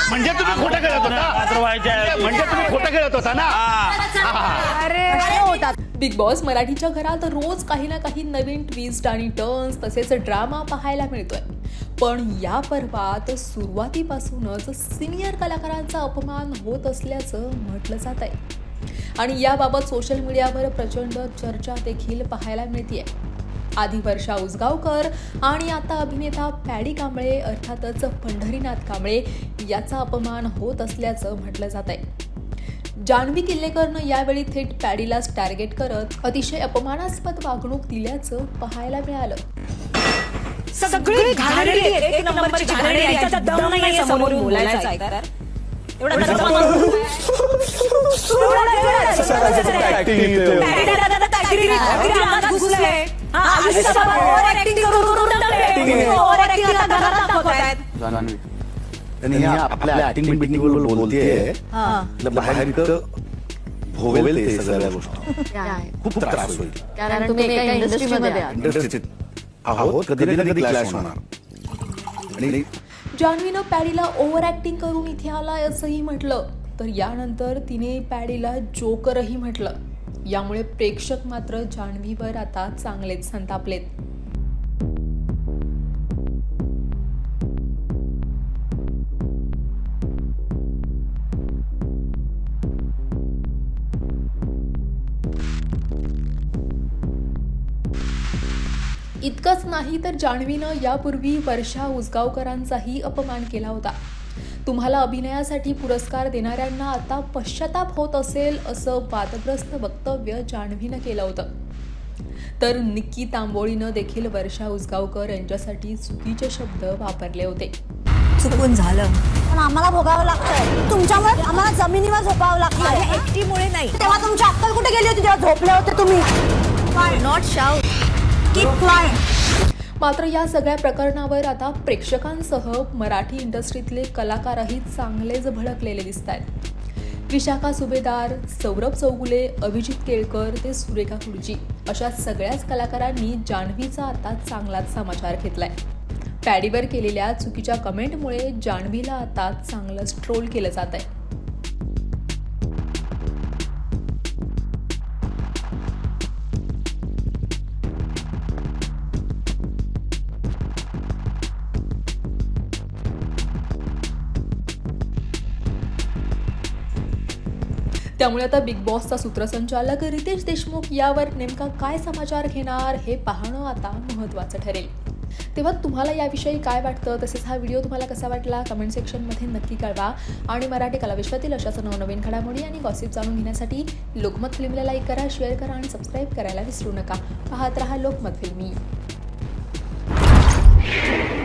म्हणजे तुम्ही खोटं खेळत होता, म्हणजे तुम्ही खोटं खेळत होता ना. अरे होता. बिग बॉस मराठीच्या घरात रोज काही ना काही नवीन ट्विस्ट आणि टर्न्स तसेच ड्रामा पाहायला मिळतोय. पण या पर्वात सुरुवातीपासूनच सिनियर कलाकारांचा अपमान होत असल्याचं म्हटलं जात आहे आणि याबाबत सोशल मीडियावर प्रचंड चर्चा देखील पाहायला मिळतेय. आधी वर्षा उसगावकर आणि आता अभिनेता पॅडी कांबळे अर्थातच पंढरीनाथ कांबळे याचा अपमान होत असल्याचं म्हटलं जात आहे. जान्हवी किल्लेकरनं यावेळी थेट पॅडीलाच टार्गेट करत अतिशय अपमानास्पद वागणूक दिल्याचं पाहायला मिळालं. सगळी घाणेरडी आहे, एक नंबरची घाणेरडी आहे, त्याचा दम नाहीये समोर बोलायचं आहे तर एवढा आपल्या ऍक्टिंग बिटिंगवर बोलतेय बाहेर भोगेल ते सगळ्या गोष्टी खूप त्रास होईल. कारण तुम्ही एका इंडस्ट्रीमध्ये इंडस्ट्रीत आहोत, कधी ना कधी क्लॅश होणार. आणि जान्हवीनं पॅडीला ओव्हर ऍक्टिंग करून इथे आलाय असंही म्हटलं, तर यानंतर तिने पॅडीला जोकरही म्हटलं. यामुळे प्रेक्षक मात्र जान्हवीवर आता चांगलेच संतापलेत. इतकंच नाही तर जान्हवीनं यापूर्वी वर्षा उसगावकरांचाही अपमान केला होता. तुम्हाला अभिनयासाठी पुरस्कार देणाऱ्यांना आता पश्चाताप होत असेल असं वादग्रस्त वक्तव्य जान्हवीनं केलं होतं. तर निक्की तांबोळीनं देखील वर्षा उसगावकर यांच्यासाठी चुकीचे शब्द वापरले होते. चुकून झालं पण आम्हाला भोगावं लागतंय, तुमच्यामुळे आम्हाला जमिनीवर झोपावं लागतं. एकटीमुळे नाही. तेव्हा तुमची अक्कल कुठे गेली होती जेव्हा झोपले होते तुम्ही? Not shout, keep quiet. मात्र या सगळ्या प्रकरणावर आता प्रेक्षकांसह मराठी इंडस्ट्रीतले कलाकारही चांगलेच भडकलेले दिसत आहेत. विशाखा सुभेदार, सौरभ चौगुले, अभिजित केळकर ते सुरेखा खुर्ची अशा सगळ्याच कलाकारांनी जान्हवीचा आता चांगलाच समाचार घेतलाय. पॅडीवर केलेल्या चुकीच्या कमेंटमुळे जान्हवीला आता चांगलंच ट्रोल केलं जात आहे. त्यामुळे आता बिग बॉसचा सूत्रसंचालक रितेश देशमुख यावर नेमका काय समाचार घेणार हे पाहणं आता महत्त्वाचं ठरेल. तेव्हा तुम्हाला याविषयी काय वाटतं, तसेच हा व्हिडिओ तुम्हाला कसा वाटला कमेंट सेक्शनमध्ये नक्की कळवा. आणि मराठी कलाविश्वातील अशाच नवनवीन घडामोडी आणि गॉसिप जाणून घेण्यासाठी लोकमत फिल्मला लाईक करा, शेअर करा आणि सबस्क्राईब करायला विसरू नका. पाहत रहा लोकमत फिल्मी.